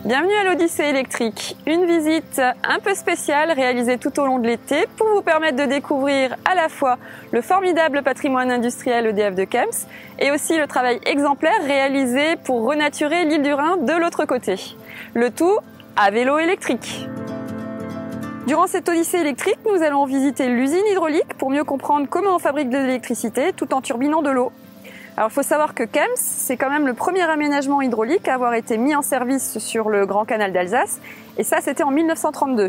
Bienvenue à l'Odyssée électrique, une visite un peu spéciale réalisée tout au long de l'été pour vous permettre de découvrir à la fois le formidable patrimoine industriel EDF de Kemps et aussi le travail exemplaire réalisé pour renaturer l'île du Rhin de l'autre côté. Le tout à vélo électrique. Durant cette Odyssée électrique, nous allons visiter l'usine hydraulique pour mieux comprendre comment on fabrique de l'électricité tout en turbinant de l'eau. Alors, il faut savoir que Kemps, c'est quand même le premier aménagement hydraulique à avoir été mis en service sur le Grand Canal d'Alsace. Et ça, c'était en 1932.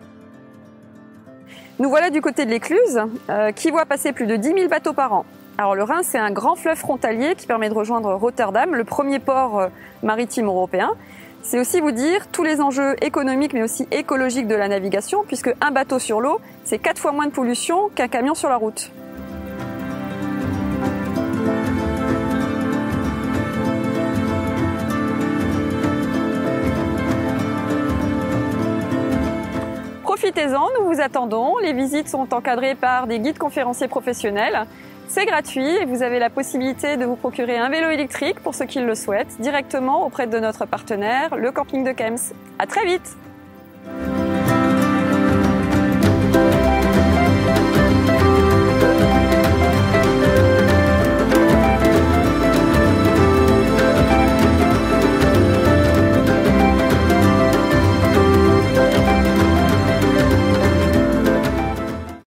Nous voilà du côté de l'Écluse, qui voit passer plus de 10 000 bateaux par an. Alors, le Rhin, c'est un grand fleuve frontalier qui permet de rejoindre Rotterdam, le premier port maritime européen. C'est aussi vous dire tous les enjeux économiques, mais aussi écologiques de la navigation, puisque un bateau sur l'eau, c'est 4 fois moins de pollution qu'un camion sur la route. Profitez-en, nous vous attendons. Les visites sont encadrées par des guides conférenciers professionnels. C'est gratuit et vous avez la possibilité de vous procurer un vélo électrique pour ceux qui le souhaitent directement auprès de notre partenaire, le camping de Kemps. À très vite!